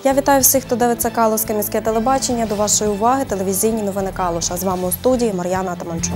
Я вітаю всіх, хто дивиться Калузьке міське телебачення. До вашої уваги телевізійні новини Калуша. З вами у студії Мар'яна Атаманчук.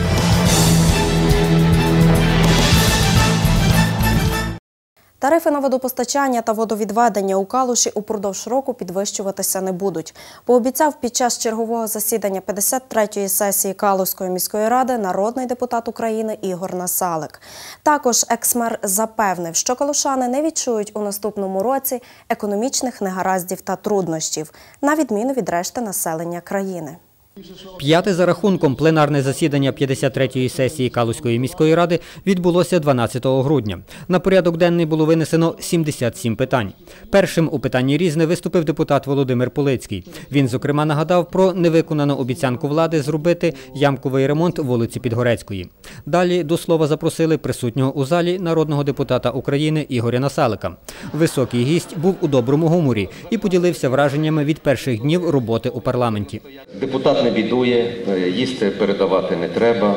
Тарифи на водопостачання та водовідведення у Калуші упродовж року підвищуватися не будуть. Пообіцяв під час чергового засідання 53-ї сесії Калузької міської ради народний депутат України Ігор Насалик. Також екс-мер запевнив, що калушани не відчують у наступному році економічних негараздів та труднощів, на відміну від решти населення країни. П'яте за рахунком пленарне засідання 53-ї сесії Калузької міської ради відбулося 12 грудня. На порядок денний було винесено 77 питань. Першим у питанні «Різне» виступив депутат Володимир Полицький. Він, зокрема, нагадав про невиконану обіцянку влади зробити ямковий ремонт вулиці Підгорецької. Далі до слова запросили присутнього у залі народного депутата України Ігоря Насалика. Високий гість був у доброму гуморі і поділився враженнями від перших днів роботи у парламенті. Депутат не бідує, їсти передавати не треба,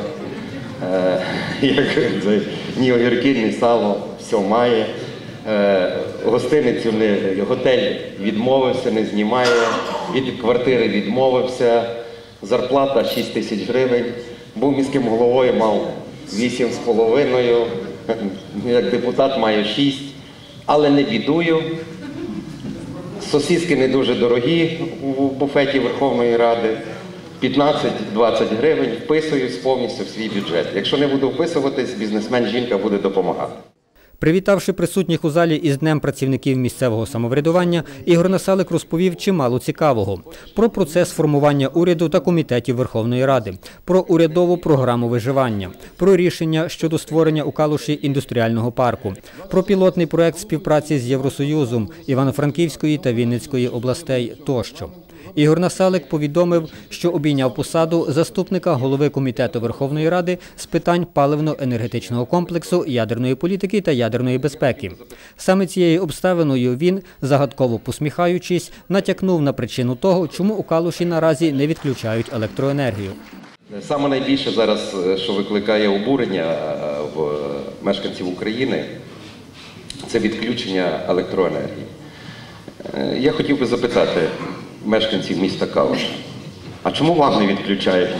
ні огірки, ні сало, все має. Гостиницю, готель відмовився, не знімає, від квартири відмовився, зарплата 6 тисяч гривень, був міським головою, мав 8,5, як депутат маю 6, але не бідую. Сосиски не дуже дорогі у буфеті Верховної Ради. 15-20 гривень вписуюсь повністю в свій бюджет. Якщо не буду вписуватись, бізнесмен-жінка буде допомагати. Привітавши присутніх у залі із Днем працівників місцевого самоврядування, Ігор Насалик розповів чимало цікавого. Про процес формування уряду та комітетів Верховної Ради, про урядову програму виживання, про рішення щодо створення у Калуші індустріального парку, про пілотний проект співпраці з Євросоюзом, Івано-Франківської та Вінницької областей тощо. Ігор Насалик повідомив, що обійняв посаду заступника голови Комітету Верховної Ради з питань паливно-енергетичного комплексу, ядерної політики та ядерної безпеки. Саме цією обставиною він, загадково посміхаючись, натякнув на причину того, чому у Калуші наразі не відключають електроенергію. Саме найбільше зараз, що викликає обурення в мешканців України, це відключення електроенергії. Я хотів би запитати мешканців міста Калуша, а чому вам не відключають?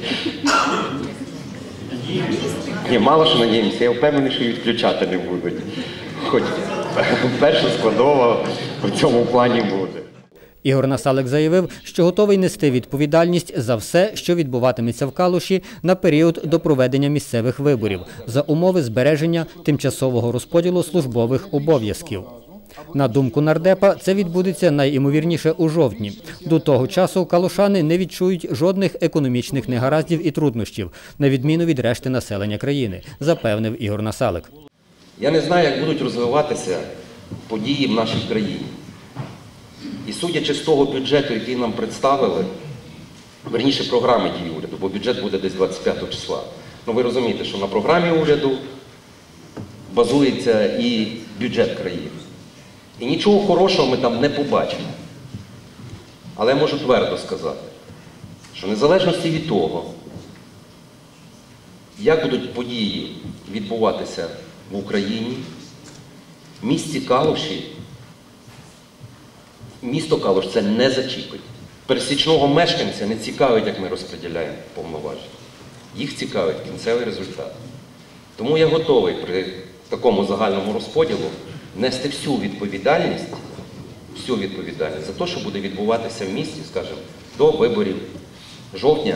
Ні, мало що надіємося, я впевнений, що відключати не будуть. Хоч перша складова в цьому плані буде. Ігор Насалик заявив, що готовий нести відповідальність за все, що відбуватиметься в Калуші на період до проведення місцевих виборів, за умови збереження тимчасового розподілу службових обов'язків. На думку нардепа, це відбудеться найімовірніше у жовтні. До того часу калушани не відчують жодних економічних негараздів і труднощів, на відміну від решти населення країни, запевнив Ігор Насалик. Я не знаю, як будуть розвиватися події в нашій країні. І судячи з того бюджету, який нам представили, верніше програми дії уряду, бо бюджет буде десь 25 числа. Ну ви розумієте, що на програмі уряду базується і бюджет країни. І нічого хорошого ми там не побачимо. Але я можу твердо сказати, що в незалежності від того, як будуть події відбуватися в Україні, в місті Калуші, місто Калуш це не зачіпить. Пересічного мешканця не цікавить, як ми розподіляємо повноваження. Їх цікавить кінцевий результат. Тому я готовий при такому загальному розподілу нести всю відповідальність за те, що буде відбуватися в місті, скажімо, до виборів жовтня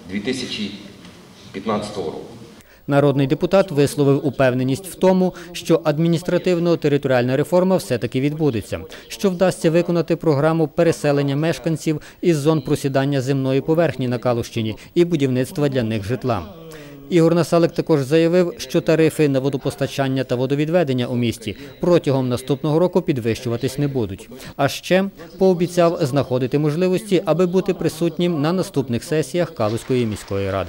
2015 року. Народний депутат висловив упевненість в тому, що адміністративно-територіальна реформа все-таки відбудеться, що вдасться виконати програму переселення мешканців із зон просідання земної поверхні на Калущині і будівництва для них житла. Ігор Насалик також заявив, що тарифи на водопостачання та водовідведення у місті протягом наступного року підвищуватись не будуть. А ще пообіцяв знаходити можливості, аби бути присутнім на наступних сесіях Калузької міської ради.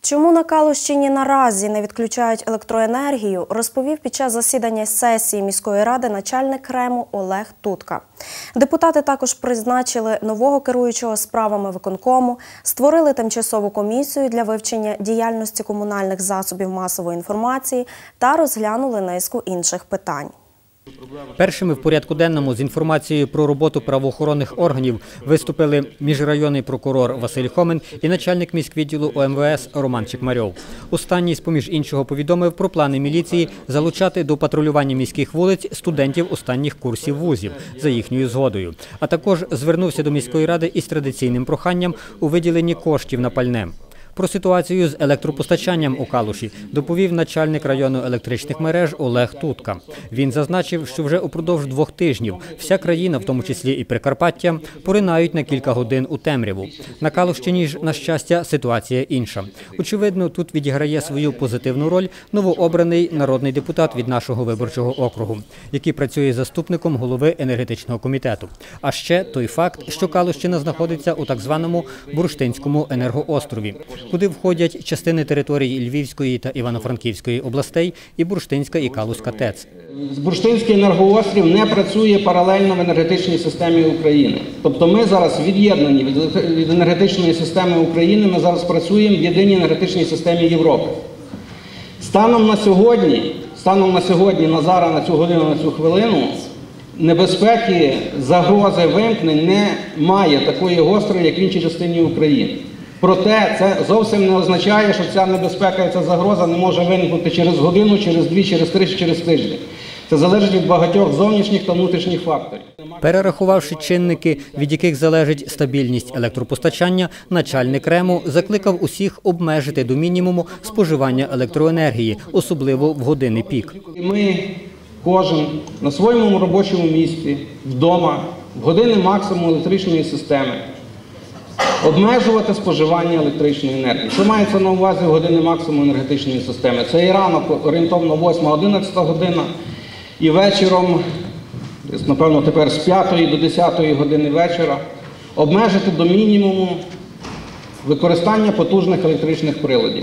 Чому на Калущині наразі не відключають електроенергію, розповів під час засідання сесії міської ради начальник РЕМу Олег Тутка. Депутати також призначили нового керуючого справами виконкому, створили тимчасову комісію для вивчення діяльності комунальних засобів масової інформації та розглянули низку інших питань. Першими в порядку денному з інформацією про роботу правоохоронних органів виступили міжрайонний прокурор Василь Хомин і начальник міськвідділу ОМВС Роман Чекмарьов. Останній, з-поміж іншого, повідомив про плани міліції залучати до патрулювання міських вулиць студентів останніх курсів вузів за їхньою згодою. А також звернувся до міської ради із традиційним проханням у виділенні коштів на пальне. Про ситуацію з електропостачанням у Калуші доповів начальник району електричних мереж Олег Тутка. Він зазначив, що вже упродовж 2 тижнів вся країна, в тому числі і Прикарпаття, поринають на кілька годин у темряву. На Калущині ж, на щастя, ситуація інша. Очевидно, тут відіграє свою позитивну роль новообраний народний депутат від нашого виборчого округу, який працює заступником голови енергетичного комітету. А ще той факт, що Калущина знаходиться у так званому Бурштинському енергоострові, куди входять частини території Львівської та Івано-Франківської областей і Бурштинська і Калузька ТЕЦ. Бурштинський енергоострів не працює паралельно в енергетичній системі України. Тобто ми зараз від'єднані від енергетичної системи України, ми зараз працюємо в єдиній енергетичній системі Європи. Станом на сьогодні, на зараз, на цю годину, на цю хвилину, небезпеки, загрози вимкнень немає такої гострої, як в іншій частині України. Проте це зовсім не означає, що ця небезпека і ця загроза не може виникнути через годину, через 2, через 3, через тиждень. Це залежить від багатьох зовнішніх та внутрішніх факторів. Перерахувавши чинники, від яких залежить стабільність електропостачання, начальник РЕМу закликав усіх обмежити до мінімуму споживання електроенергії, особливо в години пік. Ми кожен на своєму робочому місці, вдома, в години максимуму електричної системи, обмежувати споживання електричної енергії. Що мається на увазі в години максимуму енергетичної системи? Це і ранок, орієнтовно 8-11 година, і вечором, напевно, тепер з 5 до 10 години вечора, обмежити до мінімуму використання потужних електричних приладів.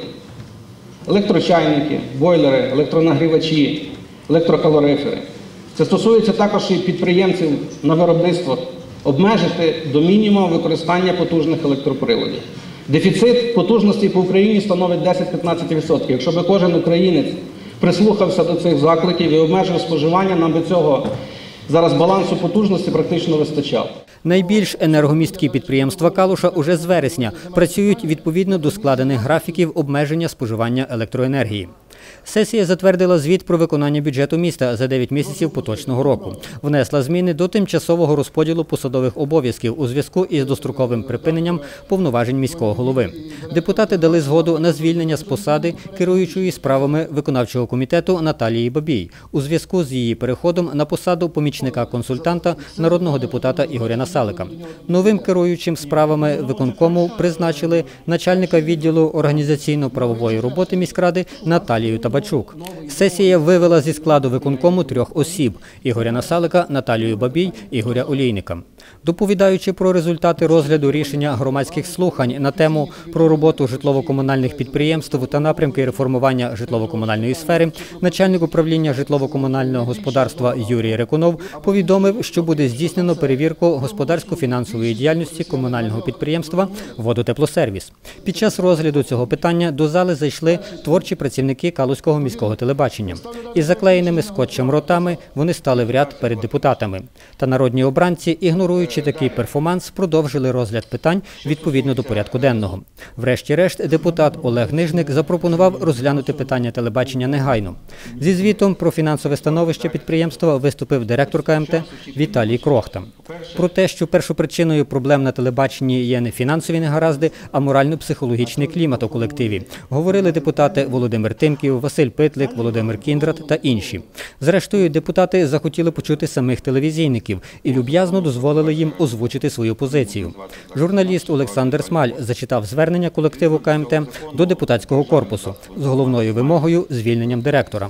Електрочайники, бойлери, електронагрівачі, електрокалорифери. Це стосується також і підприємців на виробництвах. Обмежити до мінімуму використання потужних електроприладів. Дефіцит потужності по Україні становить 10-15%. Якщо б кожен українець прислухався до цих закликів і обмежив споживання, нам би цього зараз балансу потужності практично вистачало. Найбільш енергомісткі підприємства Калуша уже з вересня працюють відповідно до складених графіків обмеження споживання електроенергії. Сесія затвердила звіт про виконання бюджету міста за 9 місяців поточного року. Внесла зміни до тимчасового розподілу посадових обов'язків у зв'язку із достроковим припиненням повноважень міського голови. Депутати дали згоду на звільнення з посади керуючої справами виконавчого комітету Наталії Бабій у зв'язку з її переходом на посаду помічника-консультанта народного депутата Ігоря Насалика. Новим керуючим справами виконкому призначили начальника відділу організаційно-правової роботи міськради Наталію Табачук. Сесія вивела зі складу виконкому 3 осіб – Ігоря Насалика, Наталію Бабій, Ігоря Олійника. Доповідаючи про результати розгляду рішення громадських слухань на тему про роботу житлово-комунальних підприємств та напрямки реформування житлово-комунальної сфери, начальник управління житлово-комунального господарства Юрій Рекунов повідомив, що буде здійснено перевірку господарсько-фінансової діяльності комунального підприємства «Водотеплосервіс». Під час розгляду цього питання до зали зайшли творчі працівники Калузького міського телебачення. Із заклеєними скотчем ротами вони стали в ряд перед депутатами. Та народні обранці, ігноруючи такий перформанс, продовжили розгляд питань відповідно до порядку денного. Врешті-решт, депутат Олег Нижник запропонував розглянути питання телебачення негайно. Зі звітом про фінансове становище підприємства виступив директор КМТ Віталій Крохта. Про те, що першопричиною проблем на телебаченні є не фінансові негаразди, а морально-психологічний клімат у колективі, говорили депутати Володимир Тимків, Василь Питлик, Володимир Кіндрат та інші. Зрештою, депутати захотіли почути самих телевізійників і люб'язно дозволили їм озвучити свою позицію. Журналіст Олександр Смаль зачитав звернення колективу КМТ до депутатського корпусу з головною вимогою – звільненням директора.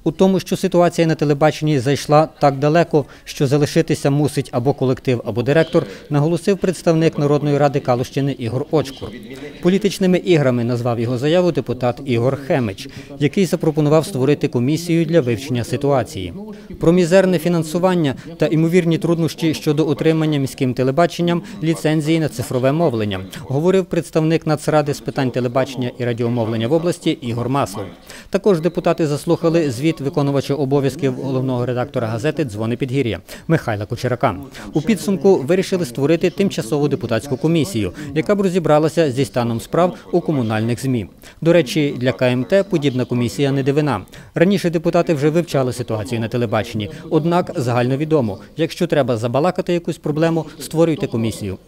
У тому, що ситуація на телебаченні зайшла так далеко, що залишитися мусить або колектив, або директор, наголосив представник Народної ради Калущини Ігор Очкур. Політичними іграми назвав його заяву депутат Ігор Хемич, який запропонував створити комісію для вивчення ситуації. Про мізерне фінансування та імовірні труднощі щодо отримання міським телебаченням ліцензії на цифрове мовлення, говорив представник Нацради з питань телебачення і радіомовлення в області Ігор Маслов. Також депутати заслухали звіт виконувача обов'язків головного редактора газети «Дзвони Підгір'я» Михайла Кучерака. У підсумку вирішили створити тимчасову депутатську комісію, яка б розібралася зі станом справ у комунальних ЗМІ. До речі, для КМТ подібна комісія не дивина. Раніше депутати вже вивчали ситуацію на телебаченні, однак загальновідомо, якщо треба забалакати якусь проблему, створюйте комісію.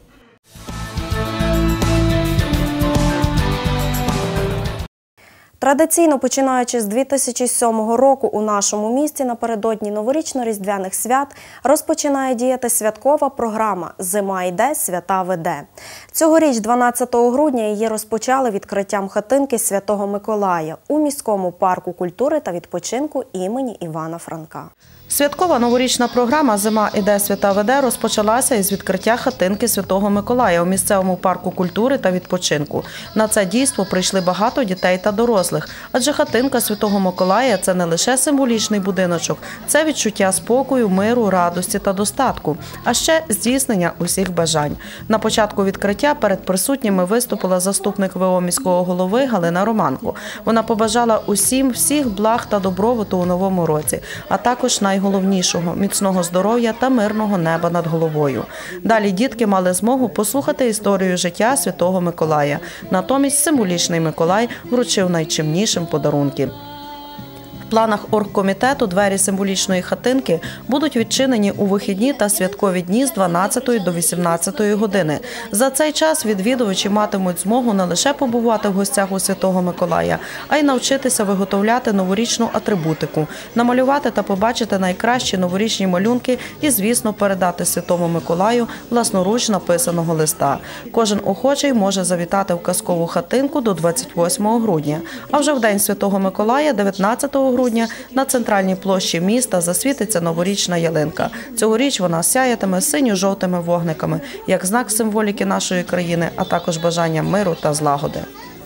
Традиційно, починаючи з 2007 року, у нашому місті напередодні новорічно-різдвяних свят розпочинає діяти святкова програма «Зима йде, свята веде». Цьогоріч, 12 грудня, її розпочали відкриттям хатинки Святого Миколая у міському парку культури та відпочинку імені Івана Франка. Святкова новорічна програма «Зима іде, свята веде» розпочалася із відкриття хатинки Святого Миколая у місцевому парку культури та відпочинку. На це дійство прийшли багато дітей та дорослих, адже хатинка Святого Миколая – це не лише символічний будиночок, це відчуття спокою, миру, радості та достатку, а ще здійснення усіх бажань. На початку відкриття перед присутніми виступила заступник ВО міського голови Галина Романко. Вона побажала усім всіх благ та добробуту у новому році, а також найголовнішого – міцного здоров'я та мирного неба над головою. Далі дітки мали змогу послухати історію життя Святого Миколая. Натомість символічний Миколай вручив найчимнішим подарунки. В планах оргкомітету двері символічної хатинки будуть відчинені у вихідні та святкові дні з 12 до 18 години. За цей час відвідувачі матимуть змогу не лише побувати в гостях у Святого Миколая, а й навчитися виготовляти новорічну атрибутику, намалювати та побачити найкращі новорічні малюнки і, звісно, передати Святому Миколаю власноруч написаного листа. Кожен охочий може завітати в казкову хатинку до 28 грудня. А вже в День Святого Миколая, 19 грудня, на центральній площі міста засвітиться новорічна ялинка. Цьогоріч вона сяятиме синьо-жовтими вогниками, як знак символіки нашої країни, а також бажання миру та злагоди.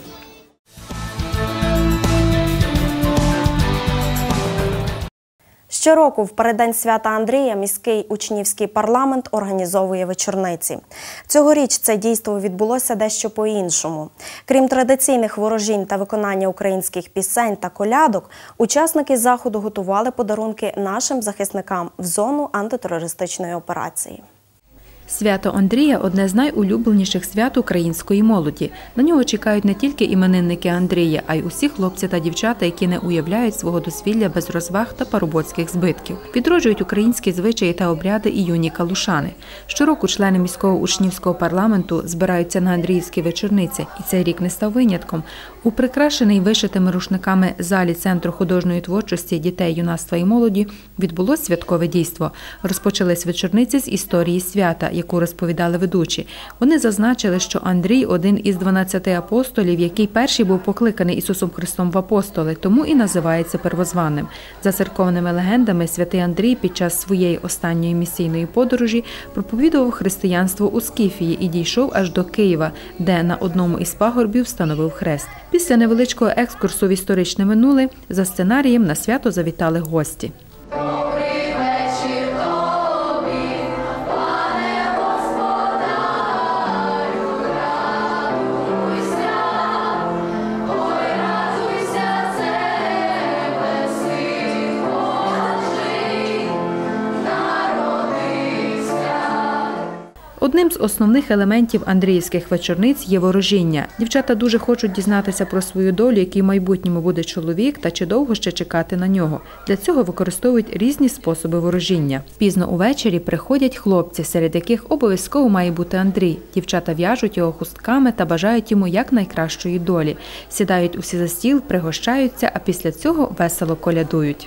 Щороку в переддень свята Андрія міський учнівський парламент організовує вечорниці. Цьогоріч це дійство відбулося дещо по-іншому. Крім традиційних ворожінь та виконання українських пісень та колядок, учасники заходу готували подарунки нашим захисникам в зону антитерористичної операції. Свято Андрія – одне з найулюбленіших свят української молоді. На нього чекають не тільки іменинники Андрія, а й усі хлопці та дівчата, які не уявляють свого дозвілля без розваг та парубоцьких збитків. Відроджують українські звичаї та обряди і юні калушани. Щороку члени міського учнівського парламенту збираються на андріївські вечорниці, і цей рік не став винятком. У прикрашений вишитими рушниками залі Центру художньої творчості дітей, юнацтва і молоді відбулось святкове дійство. Розпочались вечорниці з історії свята, яку розповідали ведучі. Вони зазначили, що Андрій – один із 12 апостолів, який перший був покликаний Ісусом Христом в апостоли, тому і називається первозваним. За церковними легендами, святий Андрій під час своєї останньої місійної подорожі проповідував християнство у Скіфії і дійшов аж до Києва, де на одному із пагорбів встановив хрест. Після невеличкого екскурсу в історичне минуле за сценарієм на свято завітали гості. Одним з основних елементів андріївських вечорниць є ворожіння. Дівчата дуже хочуть дізнатися про свою долю, який в майбутньому буде чоловік та чи довго ще чекати на нього. Для цього використовують різні способи ворожіння. Пізно увечері приходять хлопці, серед яких обов'язково має бути Андрій. Дівчата в'яжуть його хустками та бажають йому якнайкращої долі. Сідають усі за стіл, пригощаються, а після цього весело колядують.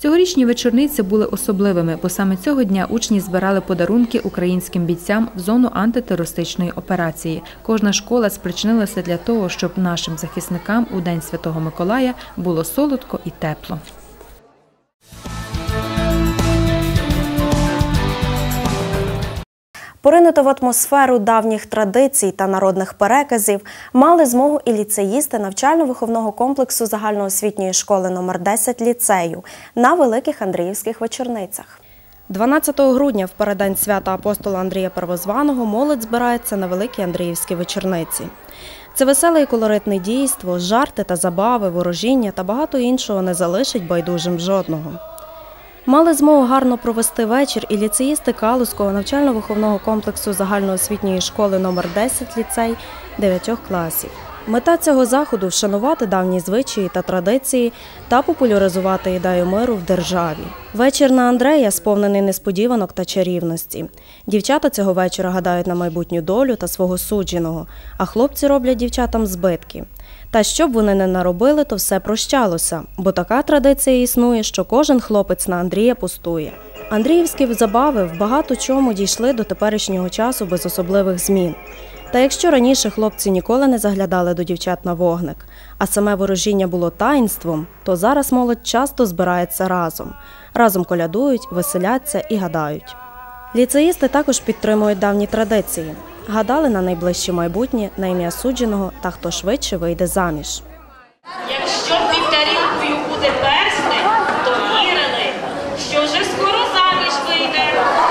Цьогорічні вечорниці були особливими, бо саме цього дня учні збирали подарунки українським бійцям в зону антитерористичної операції. Кожна школа спричинилася для того, щоб нашим захисникам у День Святого Миколая було солодко і тепло. Поринути в атмосферу давніх традицій та народних переказів мали змогу і ліцеїсти навчально-виховного комплексу загальноосвітньої школи номер 10 ліцею на Великих Андріївських вечорницях. 12 грудня, в переддень свята апостола Андрія Первозваного, молодь збирається на Великі Андріївські вечорниці. Це веселе і колоритне дійство, жарти та забави, ворожіння та багато іншого не залишить байдужим жодного. Мали змогу гарно провести вечір і ліцеїсти Калузького навчально-виховного комплексу загальноосвітньої школи номер 10 ліцей 9 класів. Мета цього заходу – вшанувати давні звичаї та традиції та популяризувати ідею миру в державі. Вечір на Андрея сповнений несподіванок та чарівності. Дівчата цього вечора гадають на майбутню долю та свого судженого, а хлопці роблять дівчатам збитки. Та щоб вони не наробили, то все прощалося, бо така традиція існує, що кожен хлопець на Андрія пустує. Андріївські забави в багато чому дійшли до теперішнього часу без особливих змін. Та якщо раніше хлопці ніколи не заглядали до дівчат на вогник, а саме ворожіння було таїнством, то зараз молодь часто збирається разом. Разом колядують, веселяться і гадають. Ліцеїсти також підтримують давні традиції. Гадали на найближче майбутнє, на ім'я судженого та хто швидше вийде заміж. Якщо під тарілкою буде перстень, то вірили, що вже скоро заміж вийде.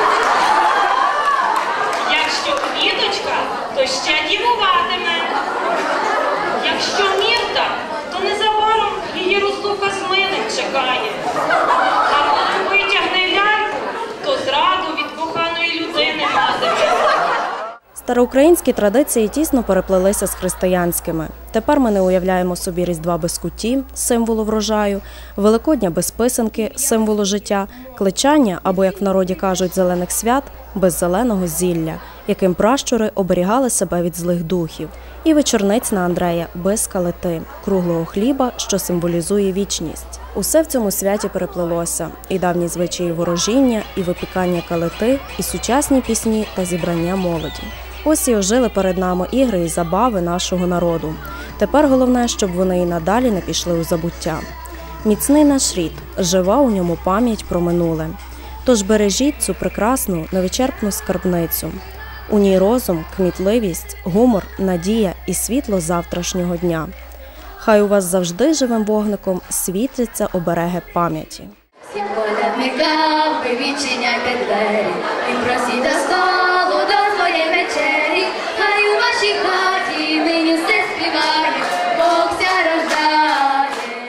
Якщо квіточка, то ще дівуватиме. Якщо мірта, то незабаром її розлука з милим чекає. А коли витягне ляльку, то зраду від коханої людини матиме. Староукраїнські традиції тісно переплелися з християнськими. Тепер ми не уявляємо собі Різдва без куті, символу врожаю, Великодня без писанки, символу життя, кличання, або, як в народі кажуть, зелених свят, без зеленого зілля, яким пращури оберігали себе від злих духів, і вечорниць на Андрея без калити, круглого хліба, що символізує вічність. Усе в цьому святі переплелося – і давні звичаї ворожіння, і випікання калити, і сучасні пісні та зібрання молоді. Ось і ожили перед нами ігри і забави нашого народу. Тепер головне, щоб вони і надалі не пішли у забуття. Міцний наш рід, жива у ньому пам'ять про минуле. Тож бережіть цю прекрасну, невичерпну скарбницю. У ній розум, кмітливість, гумор, надія і світло завтрашнього дня. Хай у вас завжди живим вогником світляться обереги пам'яті. Всім колядникам ви відчиняйте двері і просіть до столу до своєї вечері. Хай у вашій хаті нині все співає, Бог ся рождає.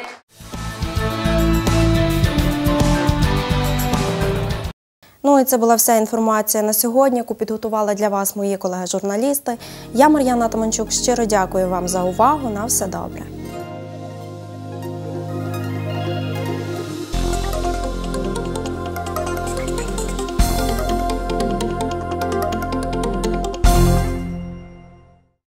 Ну і це була вся інформація на сьогодні, яку підготували для вас мої колеги-журналісти. Я, Мар'яна Таманчук, щиро дякую вам за увагу. На все добре.